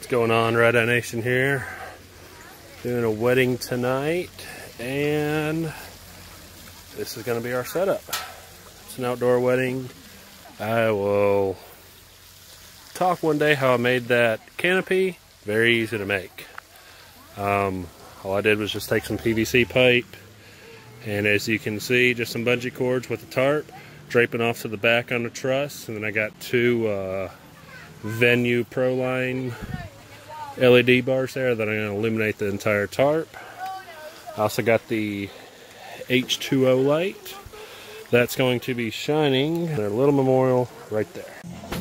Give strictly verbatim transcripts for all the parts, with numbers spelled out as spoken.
Going on, Rad-I-Nation here, doing a wedding tonight, and this is going to be our setup. It's an outdoor wedding. I will talk one day how I made that canopy. Very easy to make. Um, all I did was just take some P V C pipe, and as you can see, just some bungee cords with a tarp, draping off to the back on the truss, and then I got two uh, Venue Proline L E D bars there that I'm going to illuminate the entire tarp. I also got the H two O light that's going to be shining their little memorial right there.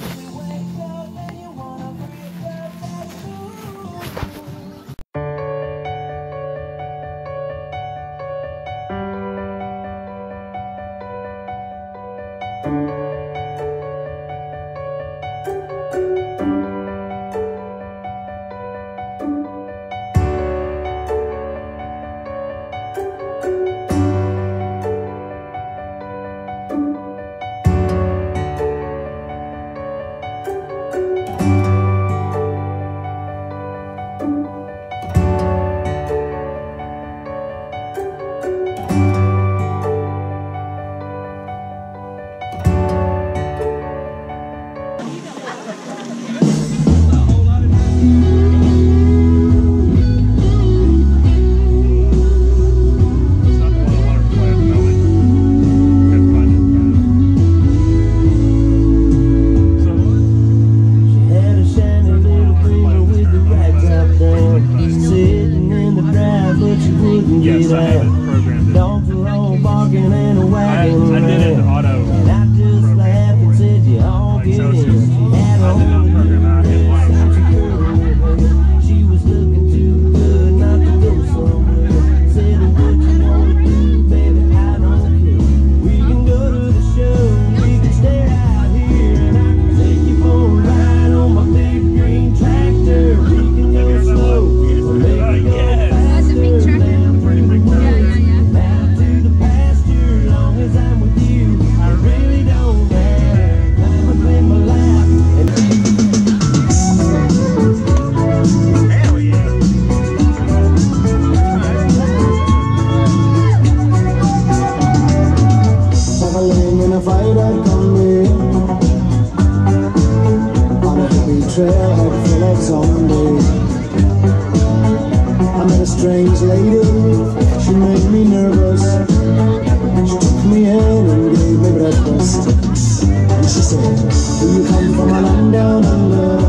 Yes, I have it programmed in. Dogs are all barking and a wagging. I, I did it in auto. And I just laughed and said, you all get in. I did it program. I hit one. She was looking too good not to go somewhere. Said, what you want to do, baby, I don't care. We can go to the show, we can stay out here, and I can take you for a ride on my big green tractor. We can go slow, or maybe go faster. That's a big tractor. Trailhead full of zombies. I met a strange lady, she made me nervous. She took me in and gave me breakfast. And she said, do you come from a land down under?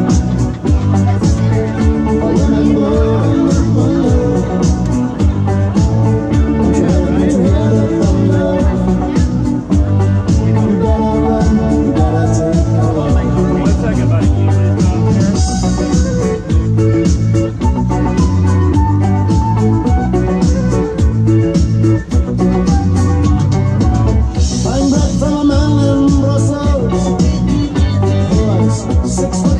I remember, remember, don't you ever need to hear the thunder? You better run, you better take cover. One second, buddy. Six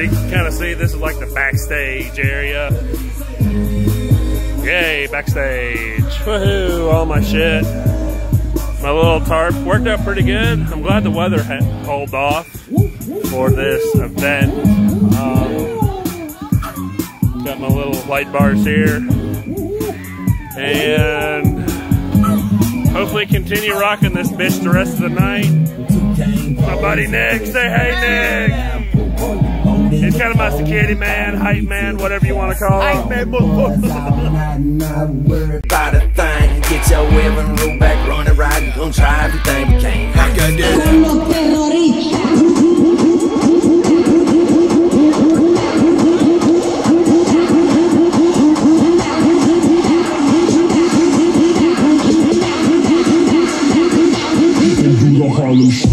you can kind of see this is like the backstage area. Yay, backstage. Woohoo, all my shit. My little tarp worked out pretty good. I'm glad the weather held off for this event. Um, got my little light bars here. And hopefully continue rocking this bitch the rest of the night. My buddy Nick, say hey Nick. He's kind of my security man, hype man, whatever you want to call him. About a thing, get your living room back, running right, and gonna try everything we can. I can do it. Harlem Shake.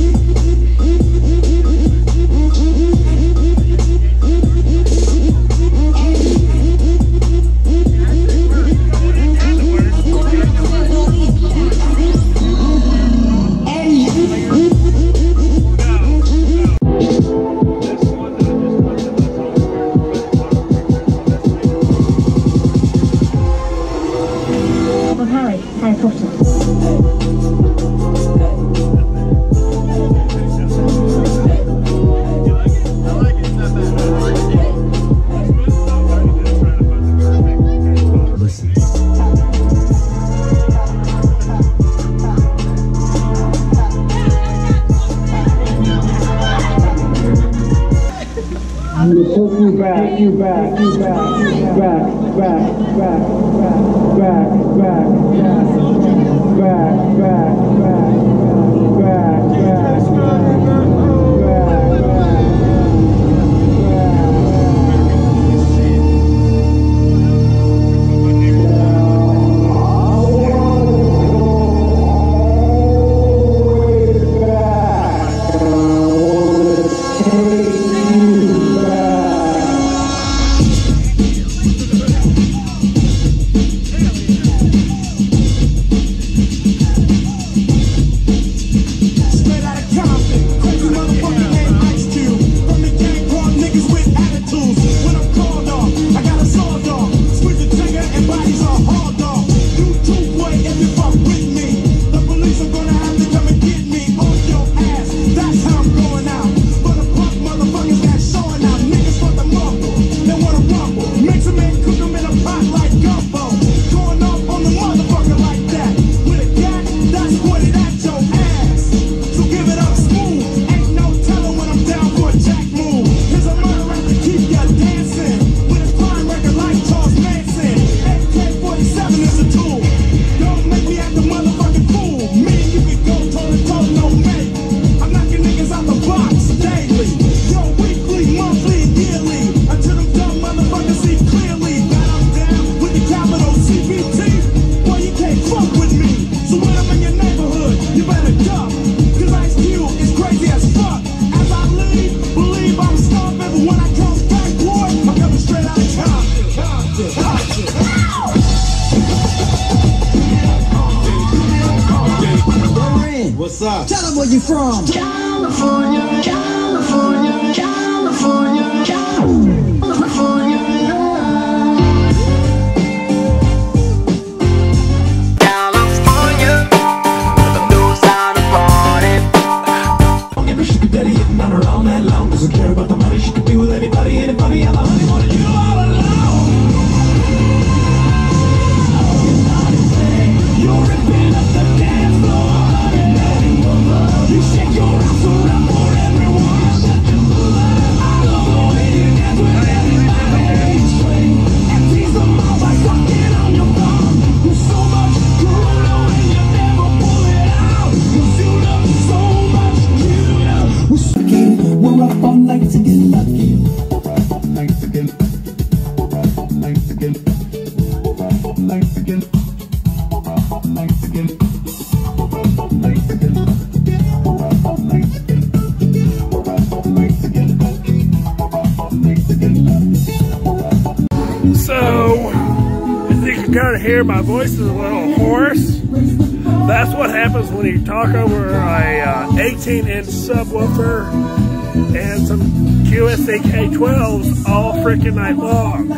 You back, you back, you back, back, back, back, back, back, back, back, back, back, What's up? Tell them where you from. California, California, California, California. California, the blue side of party. Don't give a shit, daddy, hitting on her all night long. Doesn't care about the money, she could be with anybody, anybody, and the honey wanted you all alone. You're ripping up the dance floor. You shake your ass around for everyone. I love the way you dance with everybody. And tease them all by sucking on your thumb. There's so much corona and you never pull it out. 'Cause you look so much cuter. We're sucking, we're up all night to get lucky. Night to get, night to get, night to get, night to get, night to get. So, as you can kind of hear, my voice is a little hoarse. That's what happens when you talk over a uh, eighteen inch subwoofer and some Q S C K twelves all freaking night long.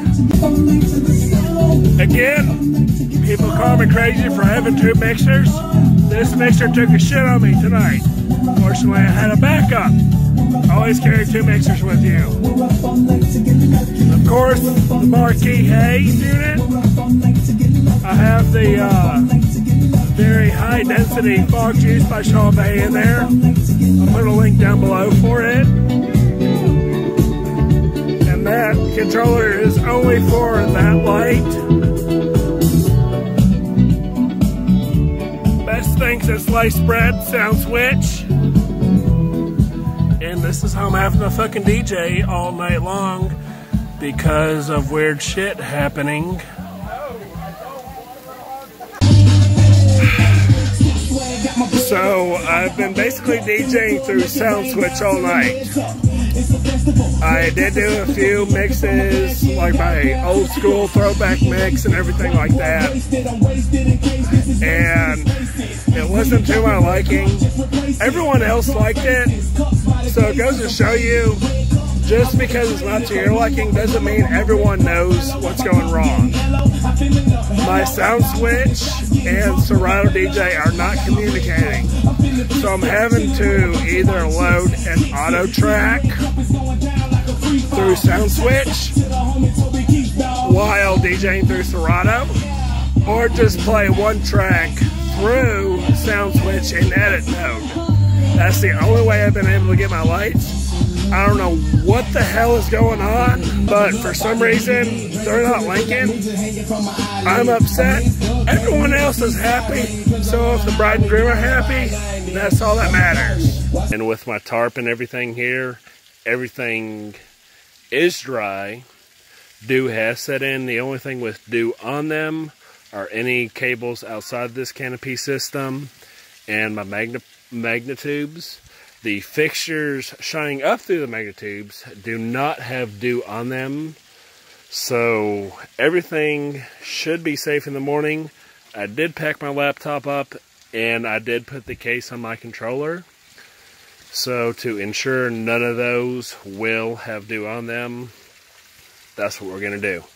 Again, people call me crazy for having two mixers. This mixer took a shit on me tonight. Fortunately, I had a backup. Always carry two mixers with you. Of course, the Marq Haze unit. I have the uh, very high density fog juice by Chauvet in there. I'll put a link down below for it. And that controller is only for that light. Best thing since sliced bread, sound switch. And this is how I'm having a fucking D J all night long because of weird shit happening. So I've been basically DJing through sound switch all night. I did do a few mixes, like my old school throwback mix and everything like that. And it wasn't to my liking. Everyone else liked it. So it goes to show you, just because it's not to your liking doesn't mean everyone knows what's going wrong. My sound switch and Serato D J are not communicating. So I'm having to either load an auto track through sound switch while DJing through Serato, or just play one track through sound switch in edit mode. That's the only way I've been able to get my lights. I don't know what the hell is going on, but for some reason they're not linking. I'm upset. Everyone else is happy, so if the bride and groom are happy, that's all that matters. And with my tarp and everything here, everything is dry. Dew has set in. The only thing with dew on them are any cables outside this canopy system and my Magna, Magna tubes. The fixtures shining up through the Magna tubes do not have dew on them, so everything should be safe in the morning. I did pack my laptop up and I did put the case on my controller, so to ensure none of those will have dew on them, that's what we're going to do.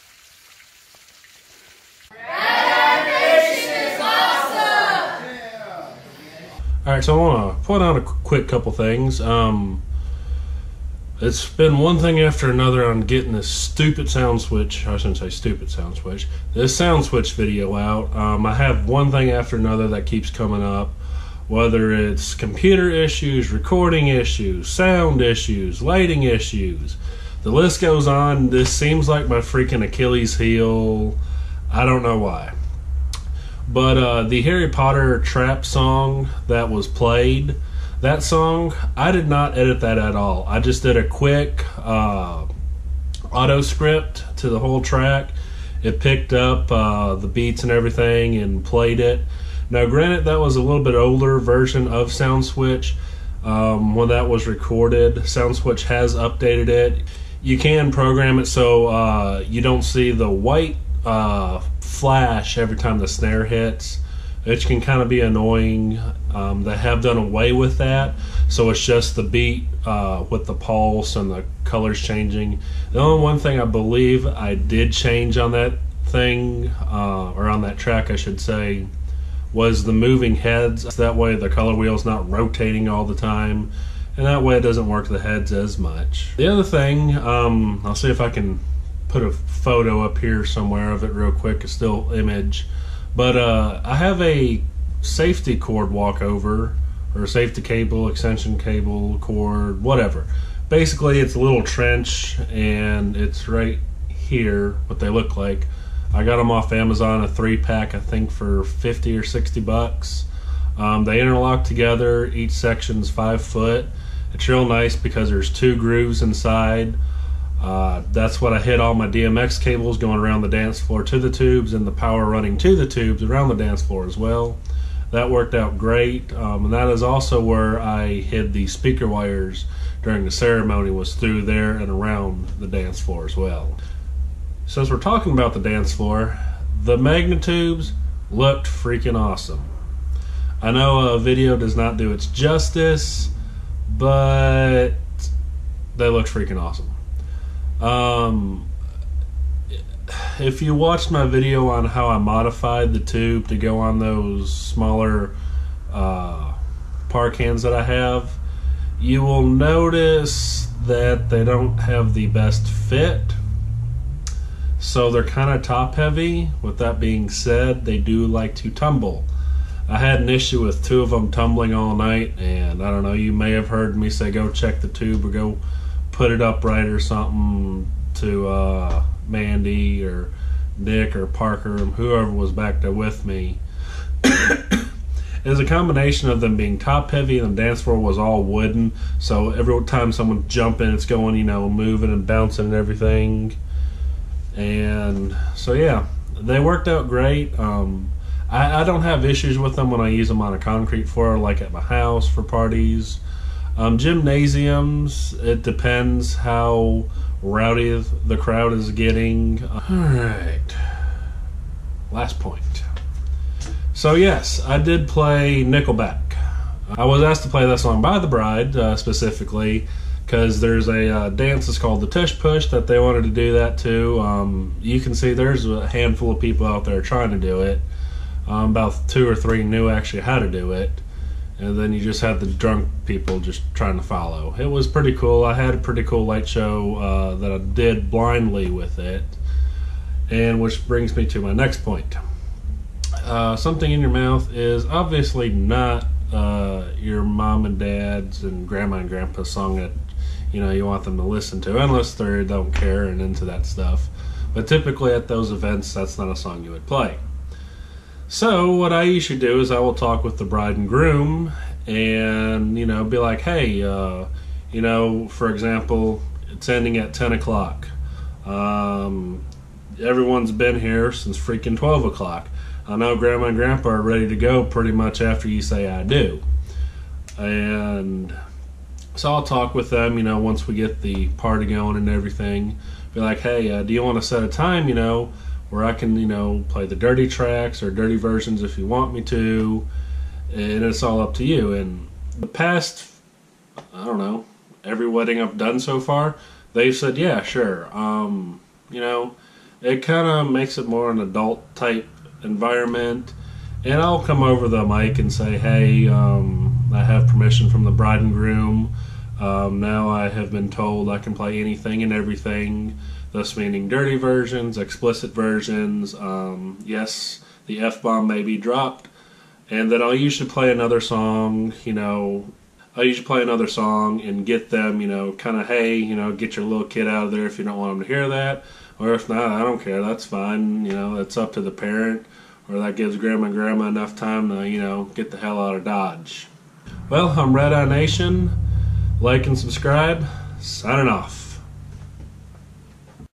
Alright, so I want to point out a quick couple things. Um, it's been one thing after another on getting this stupid sound switch, I shouldn't say stupid sound switch, this sound switch video out. Um, I have one thing after another that keeps coming up, whether it's computer issues, recording issues, sound issues, lighting issues. The list goes on. This seems like my freaking Achilles heel. I don't know why. But uh, the Harry Potter trap song that was played, that song, I did not edit that at all. I just did a quick uh, auto script to the whole track. It picked up uh, the beats and everything and played it. Now granted, that was a little bit older version of Sound Switch. Um, when that was recorded, Sound Switch has updated it. You can program it so uh, you don't see the white uh, flash every time the snare hits, which can kind of be annoying. Um, they have done away with that, so it's just the beat uh, with the pulse and the colors changing. The only one thing I believe I did change on that thing, uh, or on that track I should say, was the moving heads. That way the color wheel's not rotating all the time, and that way it doesn't work the heads as much. The other thing, um, I'll see if I can put a photo up here somewhere of it real quick, a still image, but uh, I have a safety cord walkover, or a safety cable, extension cable, cord, whatever. Basically it's a little trench and it's right here, what they look like. I got them off Amazon, a three pack, I think for fifty or sixty bucks. Um, they interlock together, each section's five foot. It's real nice because there's two grooves inside. Uh, that's what I hit all my D M X cables going around the dance floor to the tubes, and the power running to the tubes around the dance floor as well. That worked out great, um, and that is also where I hid the speaker wires during the ceremony, was through there and around the dance floor as well. Since we're talking about the dance floor, the Magna tubes looked freaking awesome. I know a video does not do its justice, but they look freaking awesome. Um, if you watched my video on how I modified the tube to go on those smaller uh, par cans that I have, you will notice that they don't have the best fit. So they're kind of top heavy. With that being said, they do like to tumble. I had an issue with two of them tumbling all night, and I don't know, you may have heard me say go check the tube or go put it upright or something to uh, Mandy or Nick or Parker, whoever was back there with me. It was a combination of them being top heavy, and the dance floor was all wooden, so every time someone's jumping, it's going, you know, moving and bouncing and everything. And so yeah, they worked out great. Um, I, I don't have issues with them when I use them on a concrete floor, like at my house for parties. Um, gymnasiums, it depends how rowdy the crowd is getting. Alright, last point. So yes, I did play Nickelback. I was asked to play that song by the bride, uh, specifically, because there's a uh, dance that's called the Tush Push that they wanted to do that too. Um, you can see there's a handful of people out there trying to do it. Um, about two or three knew actually how to do it. And then you just had the drunk people just trying to follow. It was pretty cool. I had a pretty cool light show uh, that I did blindly with it. And which brings me to my next point. Uh, something in your mouth is obviously not uh, your mom and dad's and grandma and grandpa's song that, you know, you want them to listen to, unless they don't care and into that stuff. But typically at those events, that's not a song you would play. So what I usually do is I will talk with the bride and groom and, you know, be like, hey, uh, you know, for example, it's ending at ten o'clock. Um, everyone's been here since freaking twelve o'clock. I know grandma and grandpa are ready to go pretty much after you say I do. And so I'll talk with them, you know, once we get the party going and everything. Be like, hey, uh, do you want to set a time, you know, where I can, you know, play the dirty tracks or dirty versions if you want me to, and it's all up to you. And the past, I don't know, every wedding I've done so far, they've said, yeah, sure. Um, you know, it kind of makes it more an adult type environment, and I'll come over the mic and say, hey, um, I have permission from the bride and groom. Um, now I have been told I can play anything and everything, thus meaning dirty versions, explicit versions, um, yes, the F-bomb may be dropped, and then I'll usually play another song, you know, I'll usually play another song and get them, you know, kind of, hey, you know, get your little kid out of there if you don't want them to hear that, or if not, I don't care, that's fine, you know, it's up to the parent, or that gives grandma and grandma enough time to, you know, get the hell out of Dodge. Well, I'm Rad-I-Nation. Like and subscribe. Signing off.